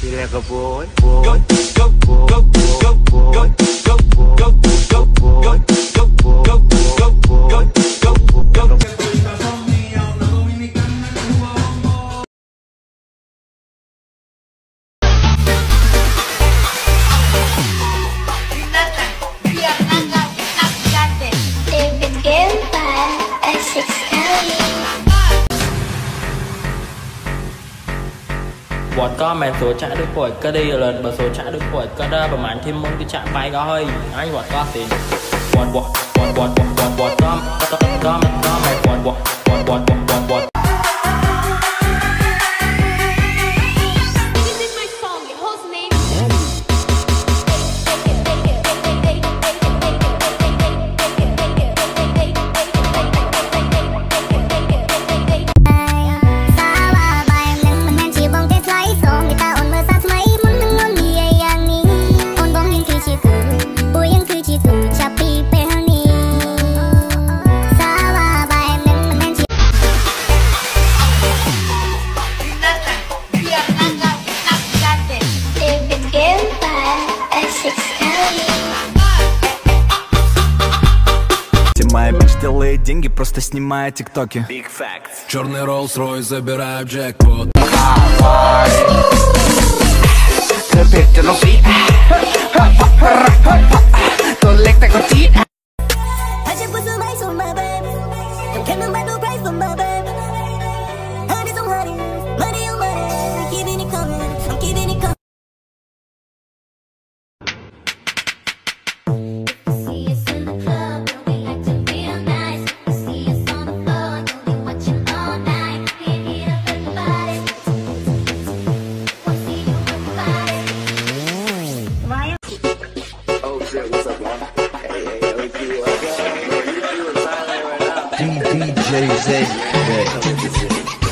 like a boy, boy, boy, boy, boy, bọt có mẹ số trả được khỏi cái đi lần bờ số trả được khỏi cái đó và màn thêm môn cái chạm bay đó hơi anh bọt có thì bọt có mẹ bọt Моя бич делает деньги, просто снимая тиктоки. Big facts. Черный Rolls-Royce, забираю джекпот. DJ Z.